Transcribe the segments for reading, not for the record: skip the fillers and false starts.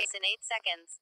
in 8 seconds.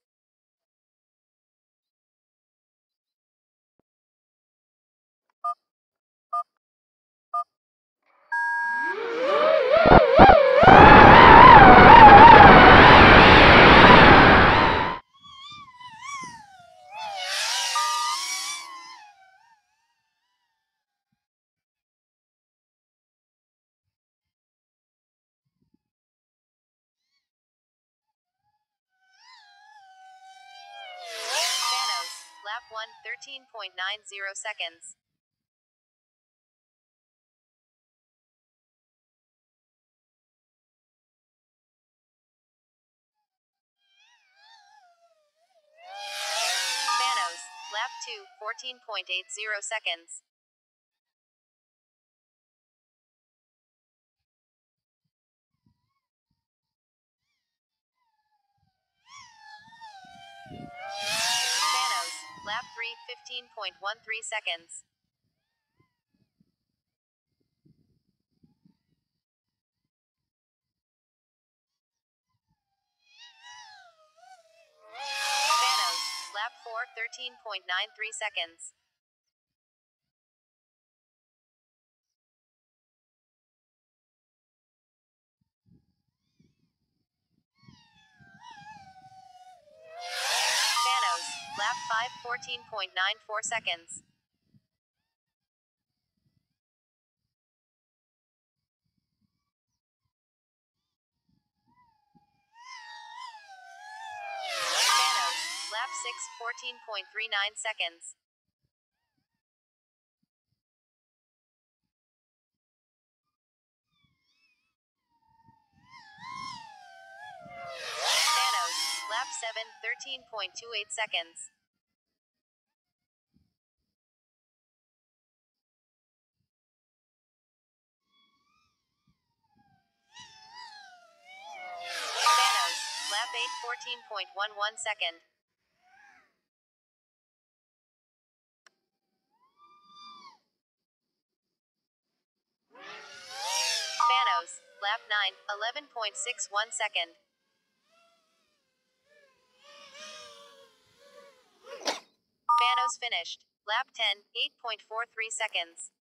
Lap 1, 13.90 seconds. Spanos, lap 2, 14.80 seconds. Spanos, lap 3, 15.13 seconds. Spanos, lap 4, 13.93 seconds. Spanos, lap 5, 14.94 seconds. Spanos, lap 6, 14.39 seconds. Spanos, lap 7, 13.28 seconds. Spanos, lap 8, 14.11 second. Spanos, lap 9, 11.61 second. Spanos finished. Lap 10, 8.43 seconds.